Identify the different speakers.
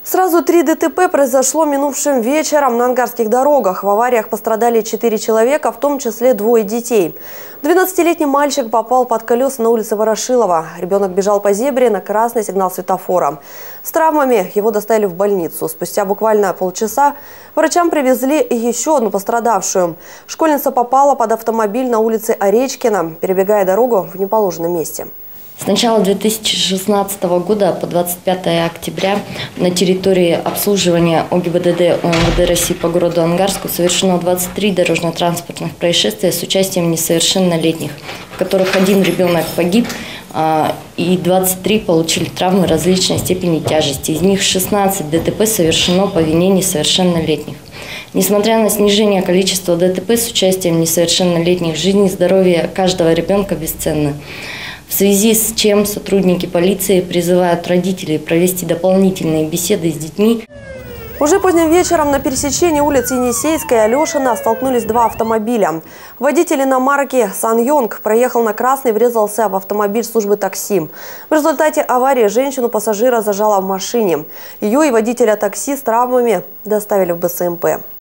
Speaker 1: Сразу 3 ДТП произошло минувшим вечером на ангарских дорогах. В авариях пострадали 4 человека, в том числе 2 детей. 12-летний мальчик попал под колеса на улице Ворошилова. Ребенок бежал по зебре на красный сигнал светофора. С травмами его доставили в больницу. Спустя буквально полчаса врачам привезли еще одну пострадавшую. Школьница попала под автомобиль на улице Оречкина, перебегая дорогу в неположенном месте.
Speaker 2: С начала 2016 года по 25 октября на территории обслуживания ОГИБДД УМВД России по городу Ангарску совершено 23 дорожно-транспортных происшествия с участием несовершеннолетних, в которых 1 ребенок погиб и 23 получили травмы различной степени тяжести. Из них 16 ДТП совершено по вине несовершеннолетних. Несмотря на снижение количества ДТП с участием несовершеннолетних, жизнь и здоровье каждого ребенка бесценны. В связи с чем сотрудники полиции призывают родителей провести дополнительные беседы с детьми.
Speaker 1: Уже поздним вечером на пересечении улиц Енисейской и Алешина столкнулись 2 автомобиля. Водитель иномарки «Сан-Йонг» проехал на красный и врезался в автомобиль службы такси. В результате аварии женщину-пассажира зажало в машине. Ее и водителя такси с травмами доставили в БСМП.